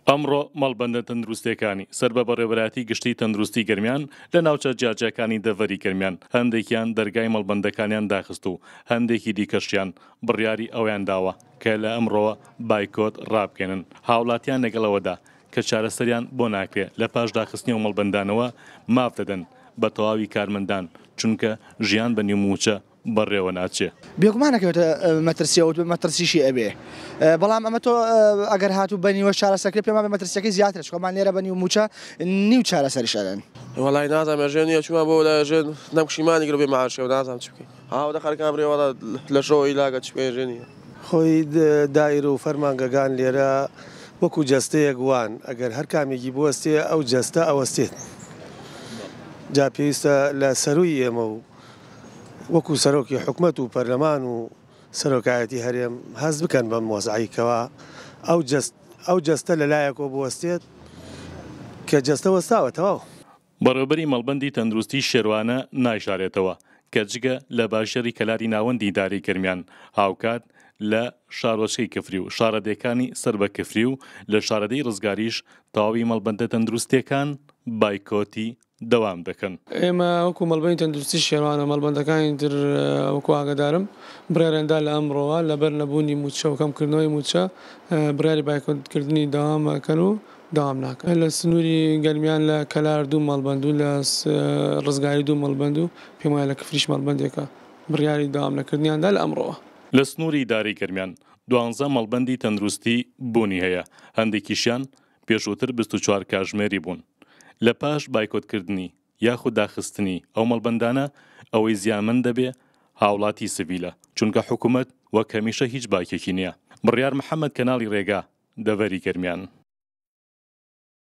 ئەمڕۆ مەڵبەندە تەندروستیەکانی سەر بە بەڕێوەبەرەتی گشتی تەندروستی گەرمیان لە ناوچە جیاجەکانی دەڤەری گەرمیان هەندێکیان دەرگای مەڵبەندەکانیان داخست و هەندێکی دیکەشیان بڕیاری ئەویان داوە کە لە ئەمڕۆوە بایکۆت ڕابکەنن هاوڵاتیان لەگەڵەوەدا کە چارەسەریان بۆ ناکرێت لە پاش داخستنی و مەڵبەندانەوە ماف دەدەن بە تەواوی کارمەندان چونکە ژیان بە نیموچە بەڕێوە ناچێ بێگومانەکەوتە مەترسیەوە مەترسیشی ئەبێ بەڵام ئەمە تۆ ئەگەر هاتوو بەنیوە چارەسەرکرێت پێمان بە مەترسیەکەی زیاتر چکۆمان لێرە بە نیموچە نیو چارەسەریشەرن وڵای نازانم ژێنیە چوومە بۆ لە ژێن نەمشیمانی گرە بێ ماعاشەوە نازانم چ بکەین هاو دەخەرکان بڕێوەڵە لە شۆی لاگە چ پێ ژێنیە خۆی دایر و فەرمانگەگان لێرە وەکو جەستەیەک وان ئەگەر هەر کامێکی بوەستێ ئەو جەستە ئەوەستێت جا پێویستە لە سەروی ئێمە و وەکو سەرۆکی حکومەت و پەرلەمان و سەرۆکایەتی هەرێم هەز بکەن بەم مۆزعیکەوە ئەو جەستە لەلایەکەوە بوەستێت کە جەستە وەستاوە تەواو بەڕێوەبەری مەڵبەندی تەندروستی شێروانە نایشارێتەوە کە جگە لە باشەری کەلاری ناوەندی داری گەرمیان هاوکات لە شارۆچکەی کفری و شارەدەکانی سەر بە کفری و لە شارەدەی ڕزگاریش تەواوی مەڵبەندە تەندروستیەکان بایکۆتی دەوام دەکەن ئێمە وەکو مەڵبەندی تەندروستی شێوانە مەڵبەندەکانی تر وەکو ئاگادارم بڕێرەندا لە ئەمڕۆوە لەبەر نەبوونی موچە و کەمکردنەوەی موچە بڕیاری بایکۆتکردنی داوامەکەن و داوام ناکەن لە سنووری گەرمیان لە کەلار دوو مەڵبەند و لە ڕزگاری دوو مەڵبەند و پێم وایە لە کفریش مەڵبەندێکە بڕیاری داوام نەکردنیاندا لە ئەمڕۆوە لە سنووری داری گەرمیان 12 مەڵبەندی تەندروستی بوونی هەیە هەندێکیشیان پێشووتر 24 کاتژمێری بوون لە پاش بایکۆتکردنی یاخود داخستنی ئەو مەڵبەندانە ئەوەی زیامن دەبێ هاوڵاتی سڤیلە چونکە حکوومەت وەک هەمیشە هیچ باکێکی نییە بڕیار محەممەد کەناڵی ڕێگا دەڤەری گەرمیان